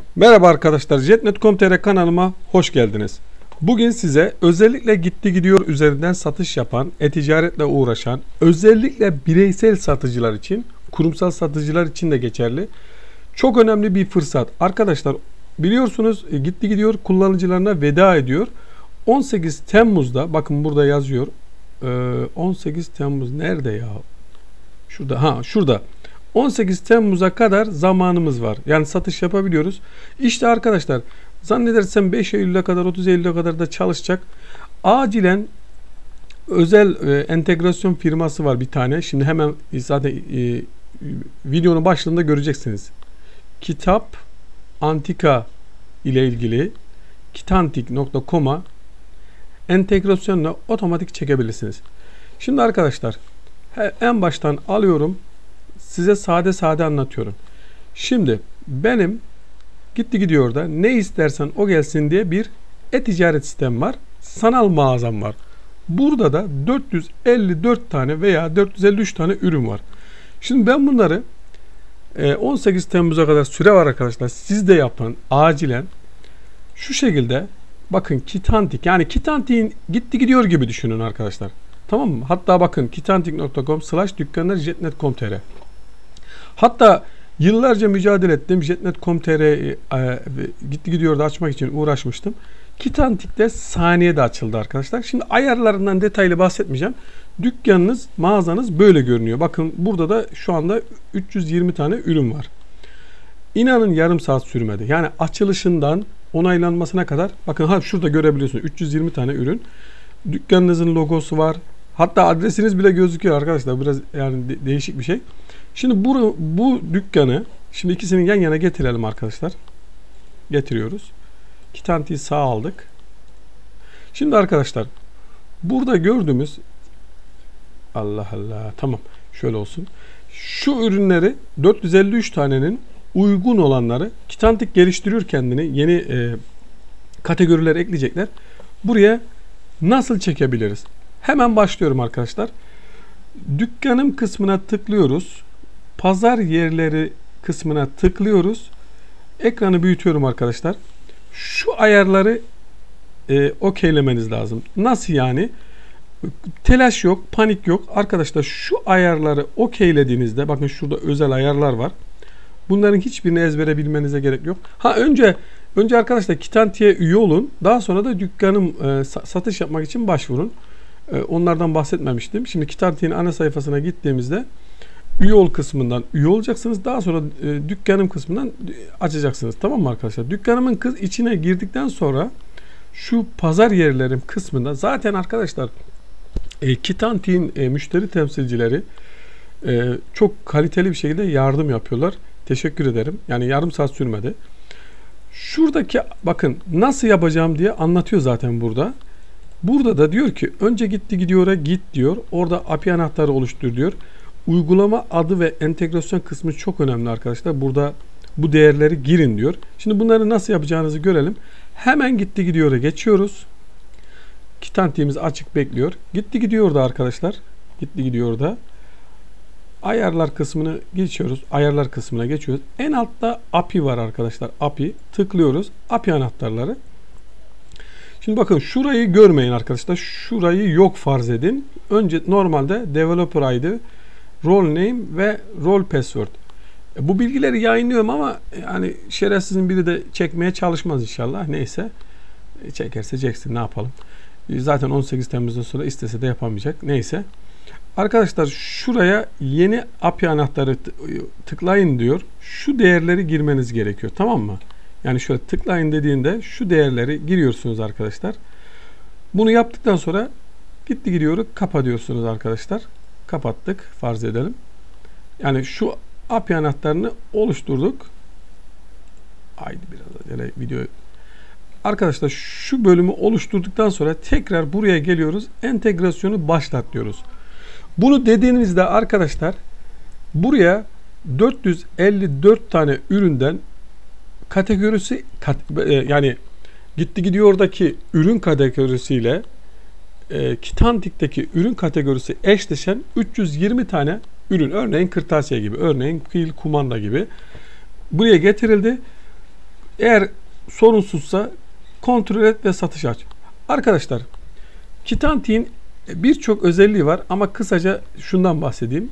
Merhaba arkadaşlar, Jetnet.com.tr kanalıma hoş geldiniz. Bugün size özellikle gitti gidiyor üzerinden satış yapan, e-ticaretle uğraşan, özellikle bireysel satıcılar için, kurumsal satıcılar için de geçerli. Çok önemli bir fırsat. Arkadaşlar biliyorsunuz gitti gidiyor kullanıcılarına veda ediyor. 18 Temmuz'da bakın burada yazıyor. 18 Temmuz nerede ya? Şurada. 18 Temmuz'a kadar zamanımız var. Yani satış yapabiliyoruz. İşte arkadaşlar zannedersem 5 Eylül'e kadar 30 Eylül'e kadar da çalışacak. Acilen özel entegrasyon firması var bir tane. Şimdi hemen zaten videonun başlığında göreceksiniz. Kitap Antika ile ilgili kitantik.com'a entegrasyonla otomatik çekebilirsiniz. Şimdi arkadaşlar en baştan alıyorum. Size sade anlatıyorum. Şimdi benim gitti gidiyor da ne istersen o gelsin diye bir e-ticaret sistemi var. Sanal mağazam var. Burada da 454 tane veya 453 tane ürün var. Şimdi ben bunları 18 Temmuz'a kadar süre var arkadaşlar. Siz de yapın acilen. Şu şekilde bakın Kitantik, yani Kitantik'in gitti gidiyor gibi düşünün arkadaşlar. Tamam mı? Hatta bakın kitantik.com/dükkanlar.jetnet.com.tr. Hatta yıllarca mücadele ettim. Jetnet.com.tr gitti gidiyor da açmak için uğraşmıştım. Kitantik'te saniyede açıldı arkadaşlar. Şimdi ayarlarından detaylı bahsetmeyeceğim. Dükkanınız, mağazanız böyle görünüyor. Bakın burada da şu anda 320 tane ürün var. İnanın yarım saat sürmedi. Yani açılışından onaylanmasına kadar bakın şurada görebiliyorsunuz 320 tane ürün. Dükkanınızın logosu var. Hatta adresiniz bile gözüküyor arkadaşlar. Biraz yani değişik bir şey. Şimdi bu dükkanı şimdi ikisini yan yana getirelim arkadaşlar. Getiriyoruz. Kitantik'i sağ aldık. Şimdi arkadaşlar burada gördüğümüz Allah tamam şöyle olsun. Şu ürünleri 453 tanenin uygun olanları Kitantik geliştiriyor kendini. Yeni kategoriler ekleyecekler. Buraya nasıl çekebiliriz? Hemen başlıyorum arkadaşlar. Dükkanım kısmına tıklıyoruz. Pazar yerleri kısmına tıklıyoruz. Ekranı büyütüyorum arkadaşlar. Şu ayarları okeylemeniz lazım. Nasıl yani? Telaş yok, panik yok. Arkadaşlar şu ayarları okeylediğinizde bakın şurada özel ayarlar var. Bunların hiçbirini ezbere bilmenize gerek yok. Önce arkadaşlar Kitantik'e üye olun. Daha sonra da dükkanım satış yapmak için başvurun. Onlardan bahsetmemiştim. Şimdi Kitantik'in ana sayfasına gittiğimizde üye ol kısmından üye olacaksınız. Daha sonra dükkanım kısmından açacaksınız. Tamam mı arkadaşlar? Dükkanımın içine girdikten sonra şu pazar yerlerim kısmında zaten arkadaşlar Kitantik'in müşteri temsilcileri çok kaliteli bir şekilde yardım yapıyorlar. Teşekkür ederim. Yani yarım saat sürmedi. Şuradaki bakın nasıl yapacağım diye anlatıyor zaten burada. Burada da diyor ki önce gitti gidiyor'a git diyor. Orada API anahtarı oluştur diyor. Uygulama adı ve entegrasyon kısmı çok önemli arkadaşlar. Burada bu değerleri girin diyor. Şimdi bunları nasıl yapacağınızı görelim. Hemen gitti gidiyor'a geçiyoruz. Kitantik'imiz açık bekliyor. Gitti gidiyor da arkadaşlar. Gitti gidiyor da ayarlar kısmını geçiyoruz. Ayarlar kısmına geçiyoruz. En altta API var arkadaşlar. API tıklıyoruz. API anahtarları. Şimdi bakın şurayı görmeyin arkadaşlar. Şurayı yok farz edin. Önce normalde developer ID, role name ve role password. Bu bilgileri yayınlıyorum ama yani şerefsizin biri de çekmeye çalışmaz inşallah. Neyse. Çekerse çeksin, ne yapalım. Zaten 18 Temmuz'dan sonra istese de yapamayacak. Neyse. Arkadaşlar şuraya yeni API anahtarı tıklayın diyor. Şu değerleri girmeniz gerekiyor. Tamam mı? Yani şöyle tıklayın dediğinde şu değerleri giriyorsunuz arkadaşlar. Bunu yaptıktan sonra gitti gidiyor kapa diyorsunuz arkadaşlar. Kapattık farz edelim. Yani şu API anahtarını oluşturduk. Haydi biraz acele video. Arkadaşlar şu bölümü oluşturduktan sonra tekrar buraya geliyoruz. Entegrasyonu başlat diyoruz. Bunu dediğinizde arkadaşlar buraya 454 tane üründen kategorisi yani gitti gidiyor'daki ürün kategorisiyle Kitantik'teki ürün kategorisi eşleşen 320 tane ürün, örneğin kırtasiye gibi, örneğin kıyıl kumanda gibi buraya getirildi. Eğer sorunsuzsa kontrol et ve satış aç. Arkadaşlar, Kitantik'in birçok özelliği var ama kısaca şundan bahsedeyim.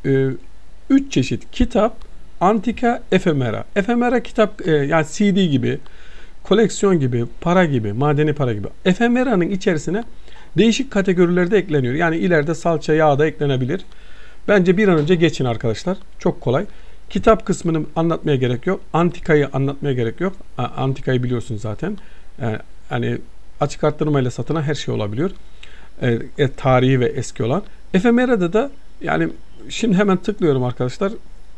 3 çeşit kitap, antika, efemera. Efemera kitap yani CD gibi, koleksiyon gibi, para gibi, madeni para gibi. Efemera'nın içerisine değişik kategorilerde ekleniyor. Yani ileride salça, yağ da eklenebilir. Bence bir an önce geçin arkadaşlar. Çok kolay. Kitap kısmını anlatmaya gerek yok. Antikayı anlatmaya gerek yok. Antikayı biliyorsunuz zaten. Hani açık arttırmayla satılan her şey olabiliyor. Tarihi ve eski olan. Efemera'da da yani şimdi hemen tıklıyorum arkadaşlar.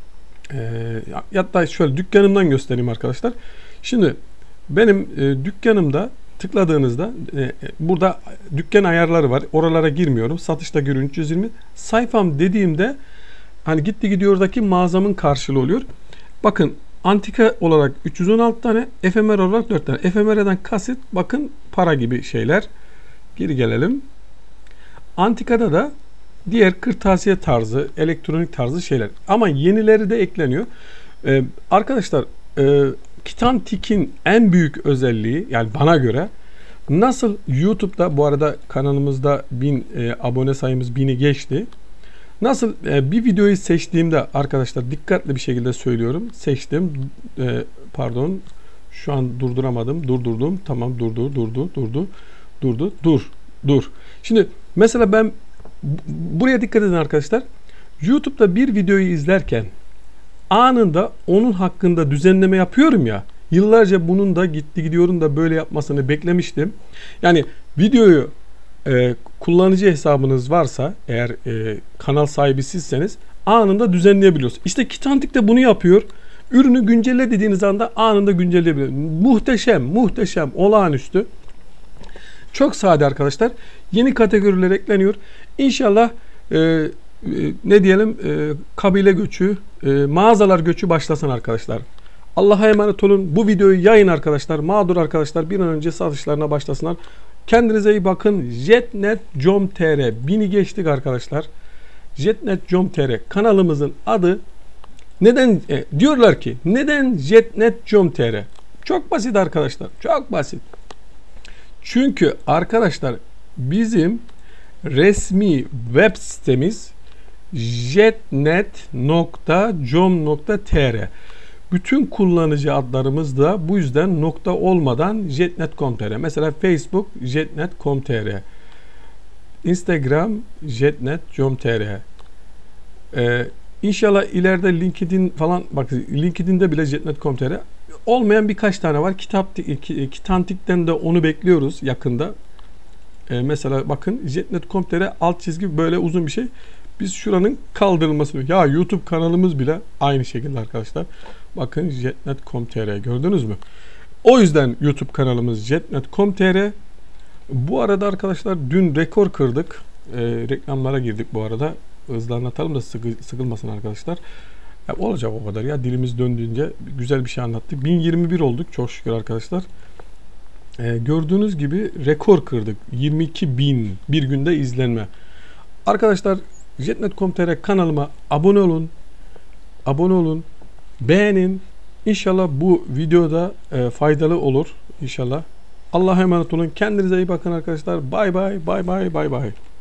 Hatta şöyle dükkanımdan göstereyim arkadaşlar. Şimdi benim dükkanımda tıkladığınızda burada dükkan ayarları var. Oralara girmiyorum. Satışta görün 320. Sayfam dediğimde hani gitti gidiyordaki mağazamın karşılığı oluyor. Bakın antika olarak 316 tane, efemer olarak 4 tane. Efemereden kasıt bakın para gibi şeyler. Geri gelelim. Antikada da diğer kırtasiye tarzı, elektronik tarzı şeyler. Ama yenileri de ekleniyor. Arkadaşlar Kitantik'in en büyük özelliği yani bana göre nasıl YouTube'da bu arada kanalımızda 1000 abone sayımız 1000'i geçti. Nasıl bir videoyu seçtiğimde arkadaşlar dikkatli bir şekilde söylüyorum. Seçtim. Pardon. Şu an durduramadım. Durdurdum. Tamam durdu. Dur. Şimdi mesela ben buraya dikkat edin arkadaşlar. YouTube'da bir videoyu izlerken anında onun hakkında düzenleme yapıyorum ya. Yıllarca bunun da gidiyorum da böyle yapmasını beklemiştim. Yani videoyu kullanıcı hesabınız varsa eğer kanal sahibi sizseniz anında düzenleyebiliyorsunuz. İşte Kitantik de bunu yapıyor. Ürünü güncelle dediğiniz anda anında güncelleyebiliyor. Muhteşem, olağanüstü. Çok sade arkadaşlar. Yeni kategoriler ekleniyor. İnşallah ne diyelim kabile göçü, mağazalar göçü başlasın arkadaşlar. Allah'a emanet olun. Bu videoyu yayın arkadaşlar. Mağdur arkadaşlar bir an önce satışlarına başlasınlar. Kendinize iyi bakın. Jetnet.com.tr 1000'i geçtik arkadaşlar. Jetnet.com.tr kanalımızın adı. Neden diyorlar ki neden Jetnet.com.tr? Çok basit arkadaşlar. Çok basit. Çünkü arkadaşlar bizim resmi web sitemiz jetnet.com.tr. Bütün kullanıcı adlarımız da bu yüzden nokta olmadan jetnet.com.tr. Mesela Facebook jetnet.com.tr, Instagram jetnet.com.tr. İnşallah ileride LinkedIn falan, bak LinkedIn'de bile jetnet.com.tr. Olmayan birkaç tane var. Kitantik'ten de onu bekliyoruz yakında. Mesela bakın jetnet.com.tr alt çizgi böyle uzun bir şey. Biz şuranın kaldırılmasını, ya YouTube kanalımız bile aynı şekilde arkadaşlar. Bakın jetnet.com.tr gördünüz mü? O yüzden YouTube kanalımız jetnet.com.tr. Bu arada arkadaşlar dün rekor kırdık. Reklamlara girdik bu arada. Hızlı anlatalım da sıkılmasın arkadaşlar. Ya olacak o kadar ya, dilimiz döndüğünce güzel bir şey anlattık. 1021 olduk çok şükür arkadaşlar. Gördüğünüz gibi rekor kırdık. 22.000 bir günde izlenme. Arkadaşlar jetnet.com.tr kanalıma abone olun. Beğenin. İnşallah bu videoda faydalı olur. İnşallah. Allah'a emanet olun. Kendinize iyi bakın arkadaşlar. Bay bay.